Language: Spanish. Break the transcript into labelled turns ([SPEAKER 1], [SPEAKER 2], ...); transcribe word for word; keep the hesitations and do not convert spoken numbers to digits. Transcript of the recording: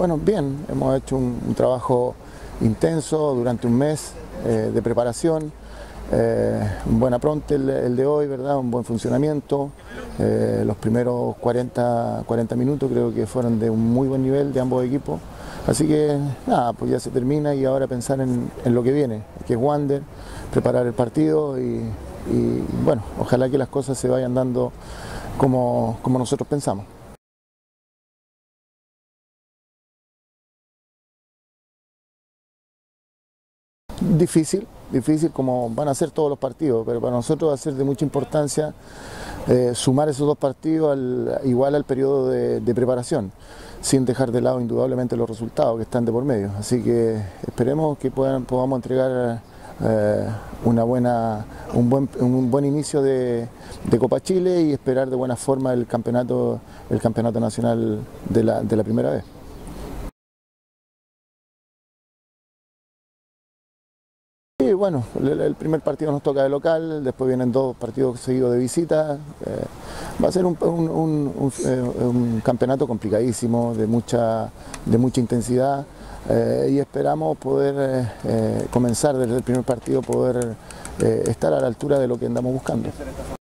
[SPEAKER 1] Bueno, bien, hemos hecho un, un trabajo intenso durante un mes eh, de preparación, eh, un buen apronte el, el de hoy, ¿verdad? Un buen funcionamiento. Eh, los primeros cuarenta, cuarenta minutos creo que fueron de un muy buen nivel de ambos equipos. Así que nada, pues ya se termina y ahora pensar en, en lo que viene, que es Wander, preparar el partido y, y bueno, ojalá que las cosas se vayan dando como, como nosotros pensamos. Difícil, difícil como van a ser todos los partidos, pero para nosotros va a ser de mucha importancia eh, sumar esos dos partidos al, igual al periodo de, de preparación, sin dejar de lado indudablemente los resultados que están de por medio. Así que esperemos que puedan, podamos entregar eh, una buena, un, buen, un buen inicio de, de Copa Chile y esperar de buena forma el campeonato, el campeonato nacional de la, de la primera vez. Sí, bueno, el primer partido nos toca de local, después vienen dos partidos seguidos de visita. Eh, va a ser un, un, un, un, eh, un campeonato complicadísimo, de mucha, de mucha intensidad eh, y esperamos poder eh, eh, comenzar desde el primer partido, poder eh, estar a la altura de lo que andamos buscando.